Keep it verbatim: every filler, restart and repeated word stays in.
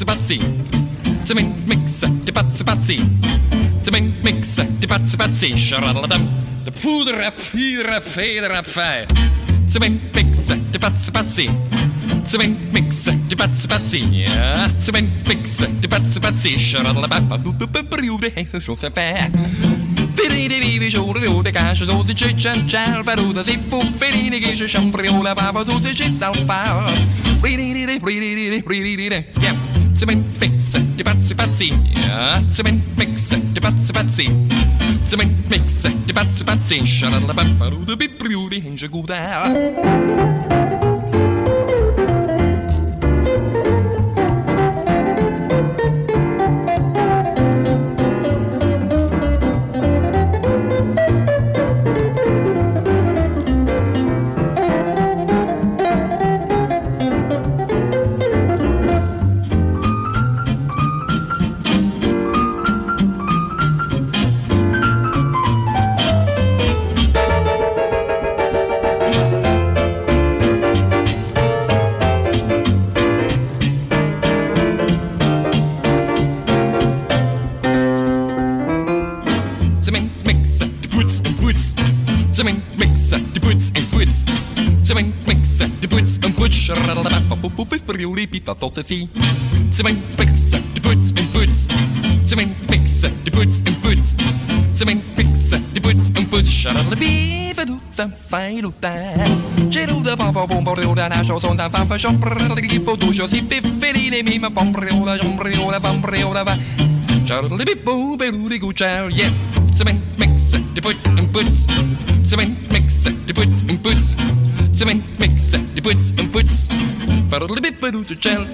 bazzi. Cement mixer, the bazzi bazzi. Cement mixer, the bazzi bazzi. Sharadadam. The food rap, feed rap, fade rap, fire. Cement mixer, the bazzi bazzi. Cement mixer, the bazzi bazzi. Yeah, cement mixer, the bazzi bazzi. Sharadadam. Tutto per periode, e se so sapere. Ferine vivi, giorno di cascia, so si c'è cial, faruta si fu, ferine che c'è chambriola, papa, so si c'è salfa. Ridire, ridire, ridire, yeah. Cement mixer, di pazzi pazzi, yeah. Cement mixer, di pazzi pazzi. Cement mixer, di pazzi pazzi. Sharadadam, faruta per periode, e se guda. Cement mixer, the boots and boots. Cement mixer, the boots and boots. Cement mixer, the boots and boots. Cement mixer, the boots and boots. Cement mixer, the boots and boots. Shadalabeevadoota, failuta. Geruda papa pombriola, nascio son da fanfa shombriola, tipo dujo si fifferine mima pombriola, pombriola, pombriola va. Shadalabeebo, perudi guccial, yeah. Cement mixer, the boots and boots. Cement mixer, the boots and boots. Cement mixer, the boots and boots. Farolibipadu to gel,